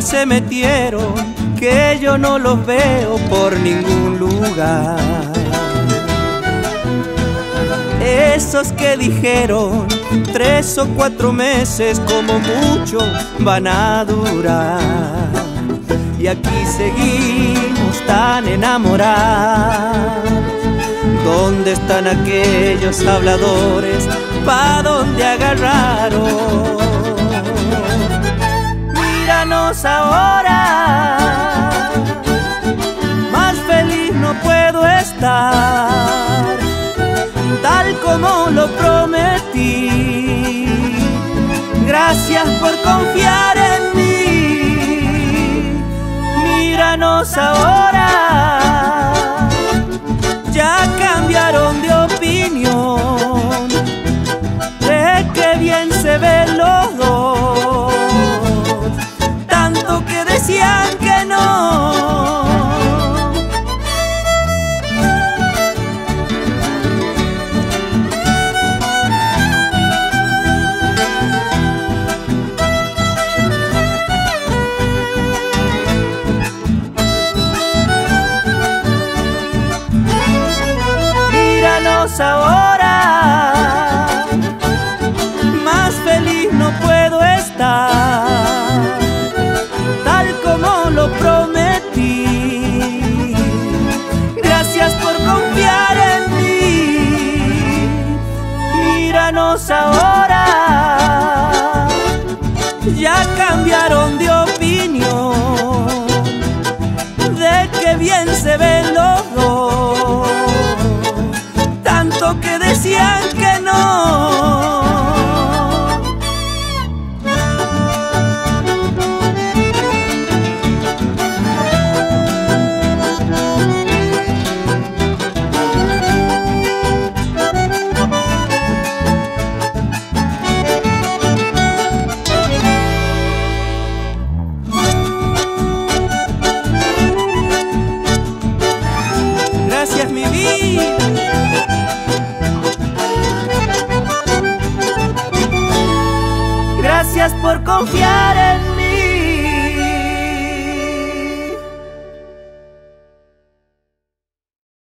se metieron, que yo no los veo por ningún lugar. Esos que dijeron 3 o 4 meses como mucho van a durar, y aquí seguimos tan enamorados. ¿Dónde están aquellos habladores? ¿Pa' dónde agarraron? Míranos ahora, más feliz no puedo estar, tal como lo prometí. Gracias por confiar en mí. Míranos ahora, ya cambiaron de opinión, de que bien se ven los dos, tanto que decían que no. Ahora, más feliz no puedo estar, tal como lo prometí. Gracias por confiar en mí. Míranos ahora, ya cambiaron de opinión, de que bien se ven los dos, tanto que decían que no. Gracias, mi vida. Gracias por confiar en mí.